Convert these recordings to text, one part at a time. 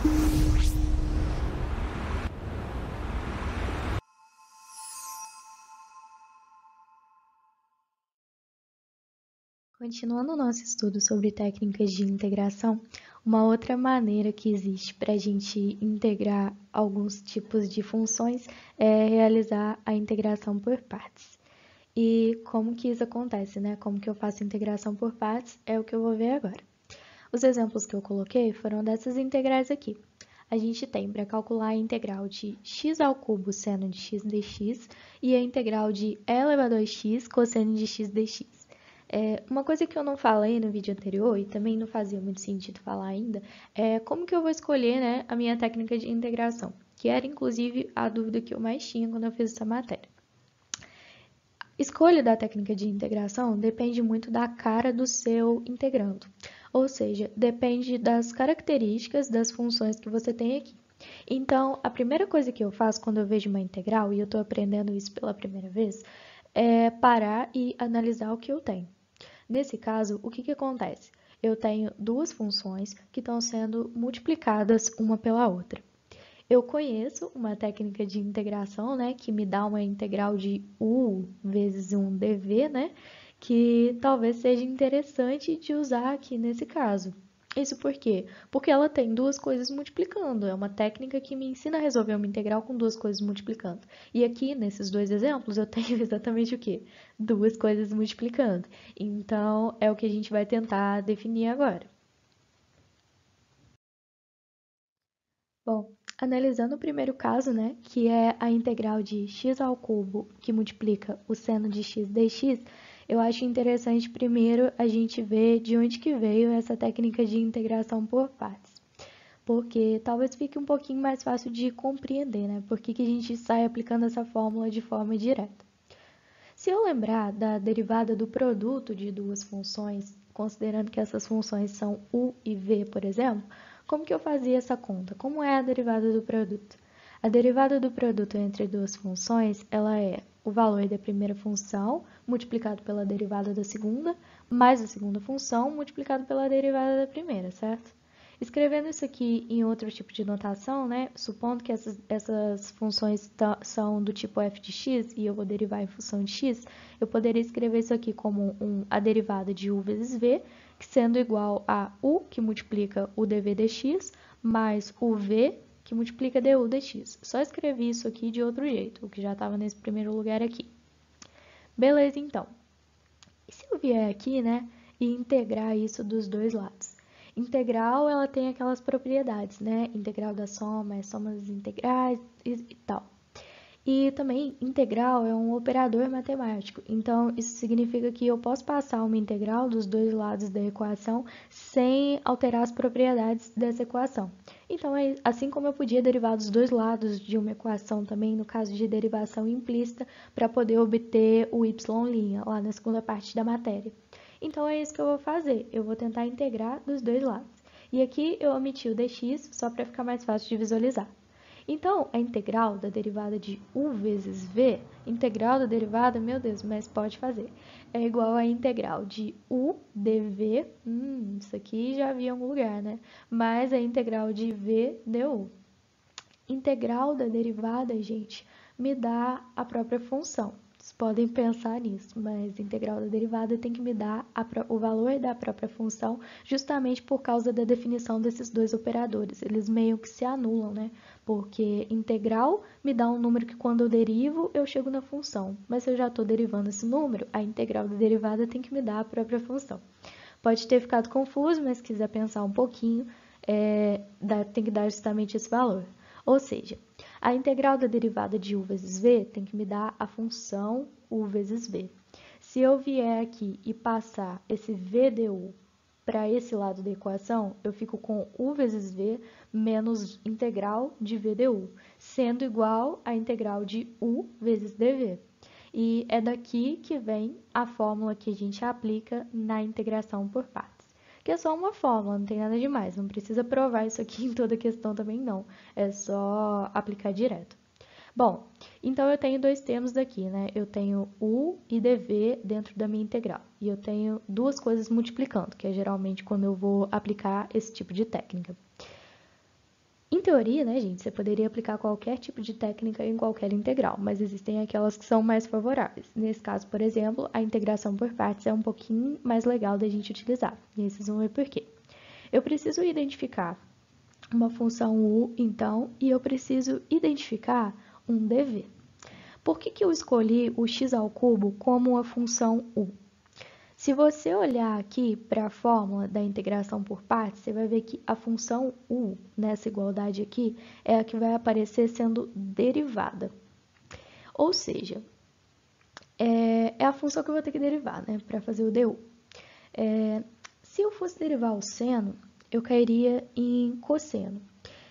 Continuando o nosso estudo sobre técnicas de integração, uma outra maneira que existe para a gente integrar alguns tipos de funções é realizar a integração por partes. E como que isso acontece, né? Como que eu faço integração por partes é o que eu vou ver agora. Os exemplos que eu coloquei foram dessas integrais aqui. A gente tem para calcular a integral de x ao cubo seno de x dx e a integral de e elevado a 2x cosseno de x dx. Uma coisa que eu não falei no vídeo anterior, e também não fazia muito sentido falar ainda, é como que eu vou escolher, né, a minha técnica de integração, que era, inclusive, a dúvida que eu mais tinha quando eu fiz essa matéria. Escolha da técnica de integração depende muito da cara do seu integrando, ou seja, depende das características das funções que você tem aqui. Então, a primeira coisa que eu faço quando eu vejo uma integral, e eu estou aprendendo isso pela primeira vez, é parar e analisar o que eu tenho. Nesse caso, o que acontece? Eu tenho duas funções que estão sendo multiplicadas uma pela outra. Eu conheço uma técnica de integração, né, que me dá uma integral de u vezes um dv, né, que talvez seja interessante de usar aqui nesse caso. Isso por quê? Porque ela tem duas coisas multiplicando. É uma técnica que me ensina a resolver uma integral com duas coisas multiplicando. E aqui, nesses dois exemplos, eu tenho exatamente o quê? Duas coisas multiplicando. Então, é o que a gente vai tentar definir agora. Bom, analisando o primeiro caso, né, que é a integral de x ao cubo que multiplica o seno de x dx, eu acho interessante primeiro a gente ver de onde que veio essa técnica de integração por partes. Porque talvez fique um pouquinho mais fácil de compreender, né, por que a gente sai aplicando essa fórmula de forma direta. Se eu lembrar da derivada do produto de duas funções, considerando que essas funções são u e v, por exemplo, como que eu fazia essa conta? Como é a derivada do produto? A derivada do produto entre duas funções, ela é o valor da primeira função multiplicado pela derivada da segunda, mais a segunda função multiplicado pela derivada da primeira, certo? Escrevendo isso aqui em outro tipo de notação, né, supondo que essas funções são do tipo f de x e eu vou derivar em função de x, eu poderia escrever isso aqui como a derivada de u vezes v, que sendo igual a u, que multiplica o dv dx, mais o v, que multiplica du dx. Só escrevi isso aqui de outro jeito, o que já estava nesse primeiro lugar aqui. Beleza, então. E se eu vier aqui, né, e integrar isso dos dois lados? Integral, ela tem aquelas propriedades, né? Integral da soma, é soma das integrais e tal. E também, integral é um operador matemático. Então, isso significa que eu posso passar uma integral dos dois lados da equação sem alterar as propriedades dessa equação. Então, assim como eu podia derivar dos dois lados de uma equação também, no caso de derivação implícita, para poder obter o y' lá na segunda parte da matéria. Então, é isso que eu vou fazer. Eu vou tentar integrar dos dois lados. E aqui eu omiti o dx só para ficar mais fácil de visualizar. Então, a integral da derivada de u vezes v, integral da derivada, meu Deus, mas pode fazer, é igual à integral de u dv, isso aqui já vi em algum lugar, né? Mais a integral de v du. Integral da derivada, gente, me dá a própria função. Vocês podem pensar nisso, mas integral da derivada tem que me dar o valor da própria função justamente por causa da definição desses dois operadores. Eles meio que se anulam, né? Porque integral me dá um número que quando eu derivo, eu chego na função. Mas se eu já estou derivando esse número, a integral da derivada tem que me dar a própria função. Pode ter ficado confuso, mas se quiser pensar um pouquinho, tem que dar justamente esse valor. Ou seja, a integral da derivada de u vezes v tem que me dar a função u vezes v. Se eu vier aqui e passar esse v du para esse lado da equação, eu fico com u vezes v menos integral de v du, sendo igual a integral de u vezes dv. E é daqui que vem a fórmula que a gente aplica na integração por partes. Que é só uma fórmula, não tem nada demais, não precisa provar isso aqui em toda questão também não, é só aplicar direto. Bom, então eu tenho dois termos daqui, né? Eu tenho u e dv dentro da minha integral. E eu tenho duas coisas multiplicando, que é geralmente quando eu vou aplicar esse tipo de técnica. Em teoria, né, gente, você poderia aplicar qualquer tipo de técnica em qualquer integral, mas existem aquelas que são mais favoráveis. Nesse caso, por exemplo, a integração por partes é um pouquinho mais legal da gente utilizar. E aí vocês vão ver por quê. Eu preciso identificar uma função u, então, e eu preciso identificar um dv. Por que eu escolhi o x ao cubo como uma função u? Se você olhar aqui para a fórmula da integração por partes, você vai ver que a função u, nessa igualdade aqui, é a que vai aparecer sendo derivada. Ou seja, é a função que eu vou ter que derivar, né, para fazer o du. Se eu fosse derivar o seno, eu cairia em cosseno.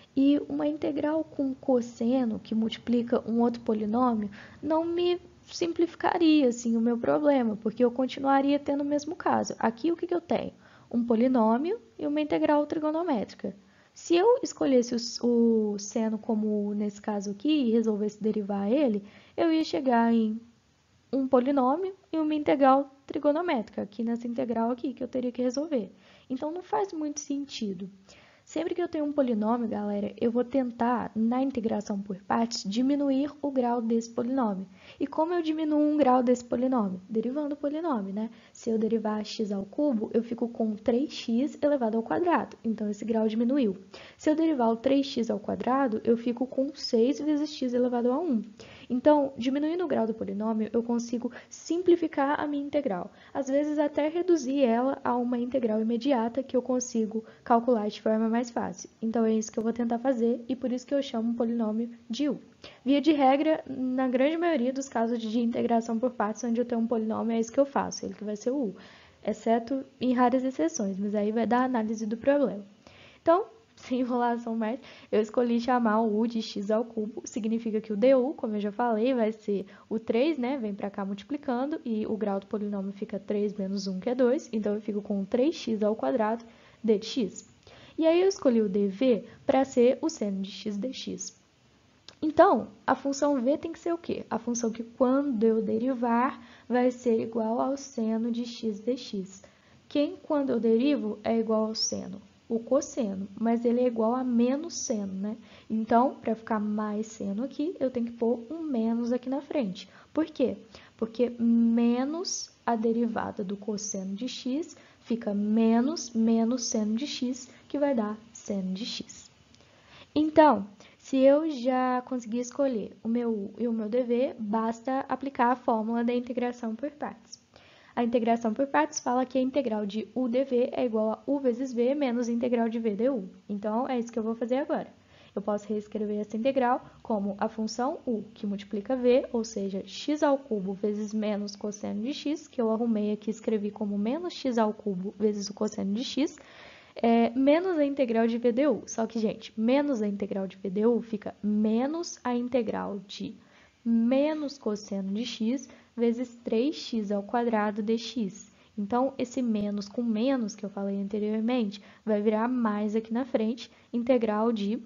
E uma integral com cosseno, que multiplica um outro polinômio, não me simplificaria assim, o meu problema, porque eu continuaria tendo o mesmo caso. Aqui, o que eu tenho? Um polinômio e uma integral trigonométrica. Se eu escolhesse o seno como nesse caso aqui e resolvesse derivar ele, eu ia chegar em um polinômio e uma integral trigonométrica, aqui nessa integral aqui que eu teria que resolver. Então, não faz muito sentido. Sempre que eu tenho um polinômio, galera, eu vou tentar, na integração por partes, diminuir o grau desse polinômio. E como eu diminuo um grau desse polinômio? Derivando o polinômio, né? Se eu derivar x ao cubo, eu fico com 3x elevado ao quadrado. Então, esse grau diminuiu. Se eu derivar o 3x ao quadrado, eu fico com 6 vezes x elevado a 1. Então, diminuindo o grau do polinômio, eu consigo simplificar a minha integral. Às vezes, até reduzir ela a uma integral imediata que eu consigo calcular de forma mais fácil. Então, é isso que eu vou tentar fazer e por isso que eu chamo um polinômio de u. Via de regra, na grande maioria dos casos de integração por partes, onde eu tenho um polinômio, é isso que eu faço, ele que vai ser o u. Exceto em raras exceções, mas aí vai dar a análise do problema. Então, sem enrolação mais, eu escolhi chamar o u de x ao cubo, significa que o du, como eu já falei, vai ser o 3, né, vem pra cá multiplicando, e o grau do polinômio fica 3 menos 1, que é 2, então eu fico com 3x ao quadrado dx. E aí eu escolhi o dv para ser o seno de x dx. Então, a função v tem que ser o quê? A função que quando eu derivar vai ser igual ao seno de x dx. Quem, quando eu derivo, é igual ao seno? O cosseno, mas ele é igual a menos seno, né? Então, para ficar mais seno aqui, eu tenho que pôr um menos aqui na frente. Por quê? Porque menos a derivada do cosseno de x fica menos seno de x, que vai dar seno de x. Então, se eu já conseguir escolher o meu u e o meu dv, basta aplicar a fórmula da integração por partes. A integração por partes fala que a integral de u dv é igual a u vezes v menos a integral de v du. Então, é isso que eu vou fazer agora. Eu posso reescrever essa integral como a função u, que multiplica v, ou seja, x ao cubo vezes menos cosseno de x, que eu arrumei aqui e escrevi como menos x ao cubo vezes o cosseno de x, menos a integral de v du. Só que, gente, menos a integral de v du fica menos a integral de menos cosseno de x vezes 3x ao quadrado dx. Então, esse menos com menos que eu falei anteriormente vai virar mais aqui na frente, integral de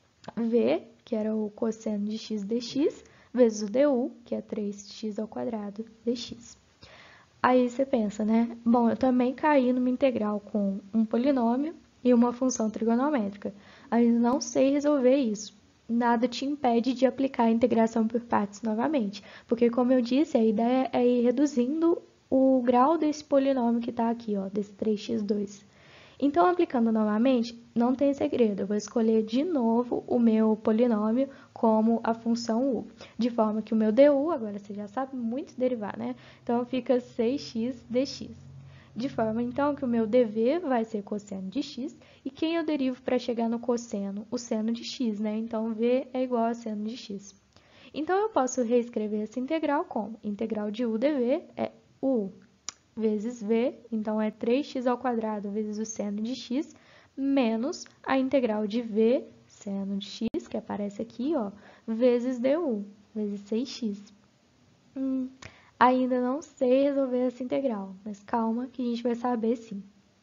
v, que era o cosseno de x dx, vezes o du, que é 3x ao quadrado dx. Aí você pensa, né? Bom, eu também caí numa integral com um polinômio e uma função trigonométrica. Ainda não sei resolver isso. Nada te impede de aplicar a integração por partes novamente, porque, como eu disse, a ideia é ir reduzindo o grau desse polinômio que está aqui, ó, desse 3x2. Então, aplicando novamente, não tem segredo, eu vou escolher de novo o meu polinômio como a função u, de forma que o meu du, agora você já sabe muito derivar, né? Então, fica 6x dx. De forma, então, que o meu dv vai ser cosseno de x, e quem eu derivo para chegar no cosseno? O seno de x, né? Então, v é igual a seno de x. Então, eu posso reescrever essa integral como integral de u dv é u vezes v, então é 3x ao quadrado vezes o seno de x, menos a integral de v, seno de x, que aparece aqui, ó, vezes du, vezes 6x. Ainda não sei resolver essa integral, mas calma que a gente vai saber sim.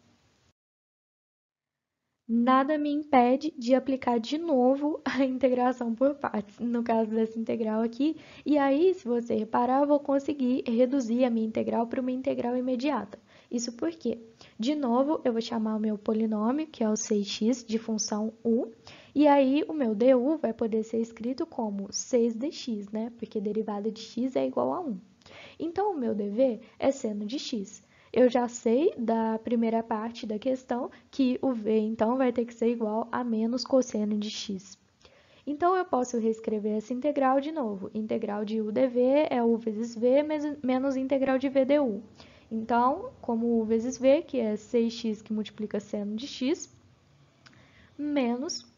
Nada me impede de aplicar de novo a integração por partes, no caso dessa integral aqui. E aí, se você reparar, eu vou conseguir reduzir a minha integral para uma integral imediata. Isso porque, de novo, eu vou chamar o meu polinômio, que é o 6x, de função u, e aí o meu du vai poder ser escrito como 6dx, né? Porque derivada de x é igual a 1. Então, o meu dv é seno de x. Eu já sei da primeira parte da questão que o v, então, vai ter que ser igual a menos cosseno de x. Então, eu posso reescrever essa integral de novo. Integral de u dv é u vezes v menos integral de v du. Então, como u vezes v, que é 6x que multiplica seno de x, menos...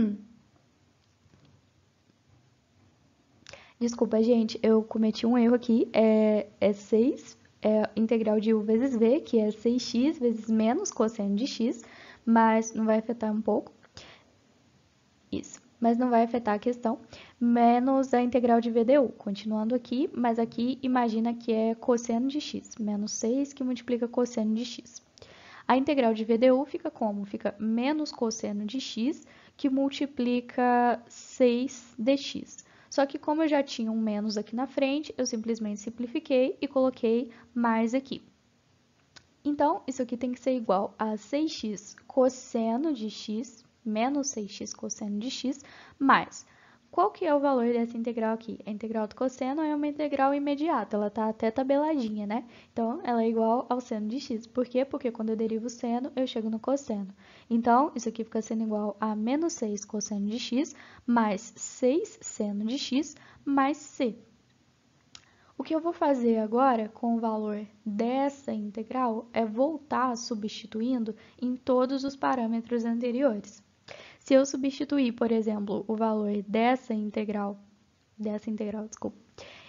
Desculpa, gente, eu cometi um erro aqui. É 6, integral de u vezes v, que é 6x vezes menos cosseno de x, mas não vai afetar um pouco. Isso, mas não vai afetar a questão, menos a integral de v du. Continuando aqui, mas aqui imagina que é cosseno de x, menos 6 que multiplica cosseno de x. A integral de v du fica como? Fica menos cosseno de x, que multiplica 6 dx. Só que como eu já tinha um menos aqui na frente, eu simplesmente simplifiquei e coloquei mais aqui. Então, isso aqui tem que ser igual a 6x cosseno de x, menos 6x cosseno de x, mais. Qual que é o valor dessa integral aqui? A integral do cosseno é uma integral imediata, ela está até tabeladinha, né? Então, ela é igual ao seno de x. Por quê? Porque quando eu derivo o seno, eu chego no cosseno. Então, isso aqui fica sendo igual a menos 6 cosseno de x, mais 6 seno de x, mais c. O que eu vou fazer agora com o valor dessa integral é voltar substituindo em todos os parâmetros anteriores. Se eu substituir, por exemplo, o valor dessa integral, desculpa,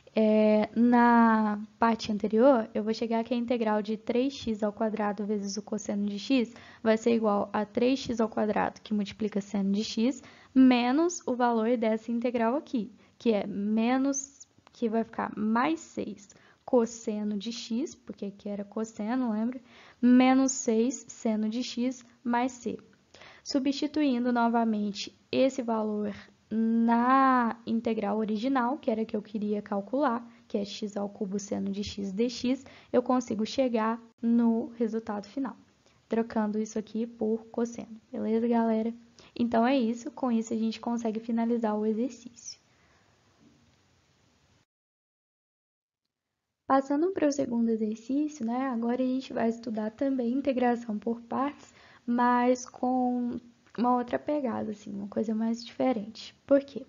na parte anterior, eu vou chegar que a integral de 3x ao quadrado vezes o cosseno de x vai ser igual a 3x ao quadrado, que multiplica seno de x, menos o valor dessa integral aqui, que é menos, que vai ficar mais 6 cosseno de x, porque aqui era cosseno, lembra? Menos 6 seno de x mais c. Substituindo novamente esse valor na integral original, que era a que eu queria calcular, que é x ao cubo seno de x dx, eu consigo chegar no resultado final, trocando isso aqui por cosseno. Beleza, galera? Então, é isso. Com isso, a gente consegue finalizar o exercício. Passando para o segundo exercício, né? Agora a gente vai estudar também integração por partes, mas com uma outra pegada, assim, uma coisa mais diferente. Por quê?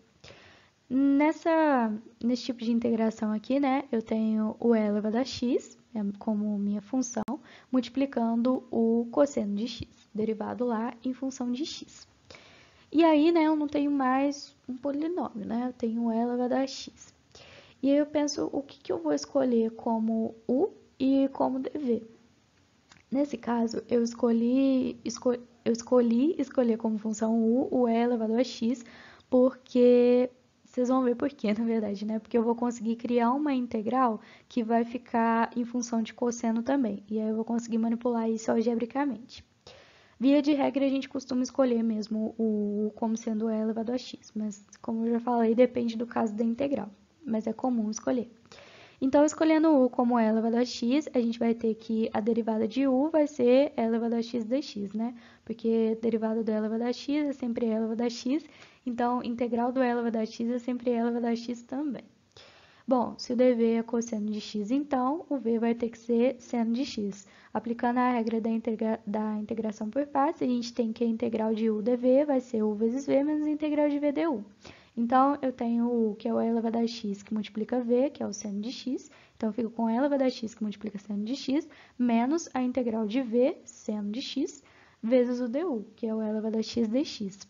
Nesse tipo de integração aqui, né, eu tenho o e elevado a x como minha função, multiplicando o cosseno de x, derivado lá em função de x. E aí, né, eu não tenho mais um polinômio, né, eu tenho o e elevado a x. E aí eu penso o que eu vou escolher como u e como dv. Nesse caso, eu escolhi escolher como função u o e elevado a x, porque vocês vão ver por quê, na verdade, né? Porque eu vou conseguir criar uma integral que vai ficar em função de cosseno também. E aí eu vou conseguir manipular isso algebricamente. Via de regra, a gente costuma escolher mesmo o u como sendo e elevado a x, mas como eu já falei, depende do caso da integral, mas é comum escolher. Então, escolhendo u como e elevado a x, a gente vai ter que a derivada de u vai ser e elevado a x dx, né? Porque derivada do e elevado a x é sempre e elevado a x, então integral do e elevado a x é sempre e elevado a x também. Bom, se o dv é cosseno de x, então o v vai ter que ser seno de x. Aplicando a regra da integração por partes, a gente tem que a integral de u dv vai ser u vezes v menos a integral de v du. Então, eu tenho u, que é o e elevado a x, que multiplica v, que é o seno de x. Então, eu fico com e elevado a x, que multiplica seno de x, menos a integral de v, seno de x, vezes o du, que é o e elevado a x dx.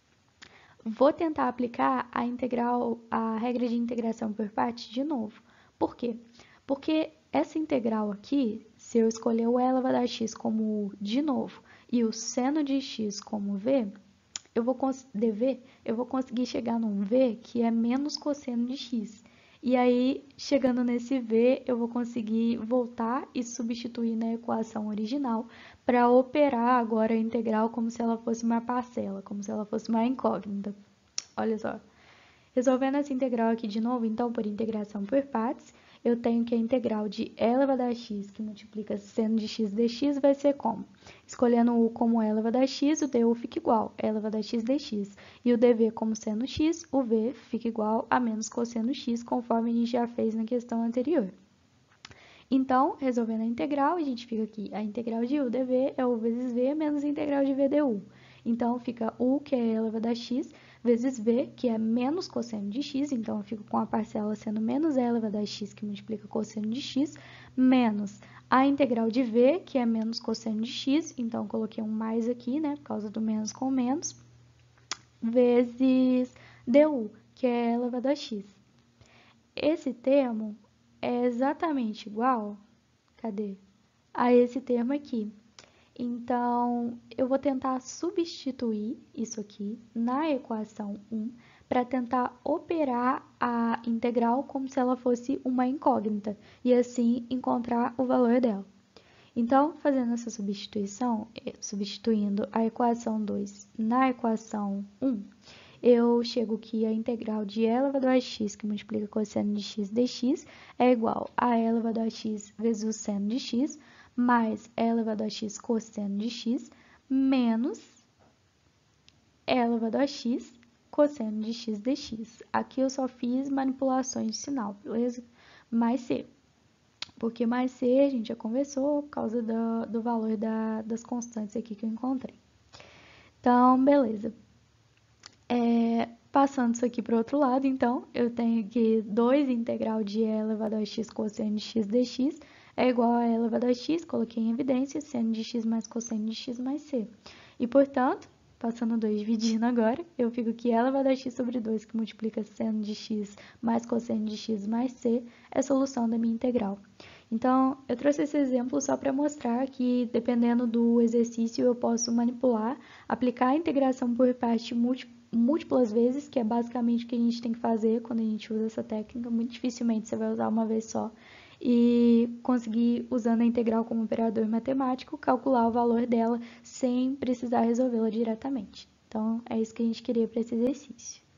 Vou tentar aplicar a regra de integração por partes de novo. Por quê? Porque essa integral aqui, se eu escolher o e elevado a x como u de novo e o seno de x como v, eu vou conseguir chegar num v que é menos cosseno de x. E aí, chegando nesse v, eu vou conseguir voltar e substituir na equação original para operar agora a integral como se ela fosse uma parcela, como se ela fosse uma incógnita. Olha só. Resolvendo essa integral aqui de novo, então, por integração por partes, eu tenho que a integral de e elevado a x, que multiplica seno de x dx, vai ser como? Escolhendo o como e elevado a x, o du fica igual a e elevado a x dx. E o dv como seno x, o v fica igual a menos cosseno x, conforme a gente já fez na questão anterior. Então, resolvendo a integral, a gente fica aqui, a integral de u dv é u vezes v menos a integral de v du. Então, fica u, que é e elevado a x, vezes v, que é menos cosseno de x, então eu fico com a parcela sendo menos e elevado a x, que multiplica cosseno de x, menos a integral de v, que é menos cosseno de x, então eu coloquei um mais aqui, né, por causa do menos com menos, vezes du, que é e elevado a x. Esse termo é exatamente igual, cadê? A esse termo aqui. Então, eu vou tentar substituir isso aqui na equação 1 para tentar operar a integral como se ela fosse uma incógnita e assim encontrar o valor dela. Então, fazendo essa substituição, substituindo a equação 2 na equação 1, eu chego que a integral de e elevado a x, que multiplica cosseno de x dx, é igual a e elevado a x vezes o seno de x, mais e elevado a x cosseno de x, menos e elevado a x cosseno de x dx. Aqui eu só fiz manipulações de sinal, beleza? Mais c. Porque mais c a gente já conversou por causa do valor das constantes aqui que eu encontrei. Então, beleza. Passando isso aqui para o outro lado, então, eu tenho que 2 integral de e elevado a x cosseno de x dx é igual a e elevado a x, coloquei em evidência, seno de x mais cosseno de x mais c. E, portanto, passando 2 dividindo agora, eu fico que e elevado a x sobre 2, que multiplica seno de x mais cosseno de x mais c, é a solução da minha integral. Então, eu trouxe esse exemplo só para mostrar que, dependendo do exercício, eu posso manipular, aplicar a integração por parte múltiplas vezes, que é basicamente o que a gente tem que fazer quando a gente usa essa técnica. Muito dificilmente você vai usar uma vez só. E conseguir, usando a integral como operador matemático, calcular o valor dela sem precisar resolvê-la diretamente. Então, é isso que a gente queria para esse exercício.